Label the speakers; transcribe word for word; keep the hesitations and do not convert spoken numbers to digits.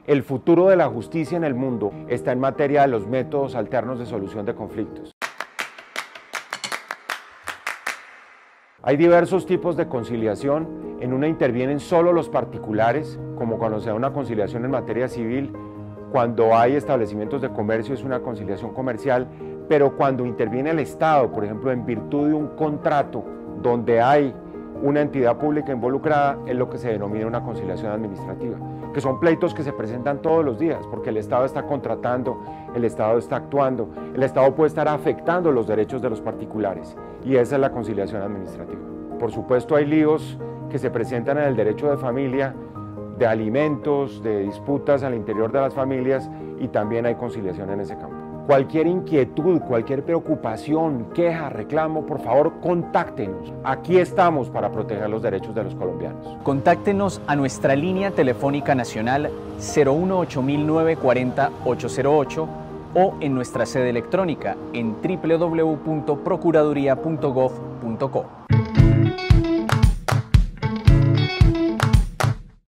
Speaker 1: El futuro de la justicia en el mundo está en materia de los métodos alternos de solución de conflictos. Hay diversos tipos de conciliación. En una intervienen solo los particulares, como cuando se da una conciliación en materia civil. Cuando hay establecimientos de comercio es una conciliación comercial, pero cuando interviene el Estado, por ejemplo, en virtud de un contrato donde hay una entidad pública involucrada, es lo que se denomina una conciliación administrativa, que son pleitos que se presentan todos los días, porque el Estado está contratando, el Estado está actuando, el Estado puede estar afectando los derechos de los particulares, y esa es la conciliación administrativa. Por supuesto, hay líos que se presentan en el derecho de familia, de alimentos, de disputas al interior de las familias, y también hay conciliación en ese campo. Cualquier inquietud, cualquier preocupación, queja, reclamo, por favor, contáctenos. Aquí estamos para proteger los derechos de los colombianos.
Speaker 2: Contáctenos a nuestra línea telefónica nacional cero uno ocho nueve cuatro cero ocho cero ocho o en nuestra sede electrónica en w w w punto procuraduría punto gov punto co.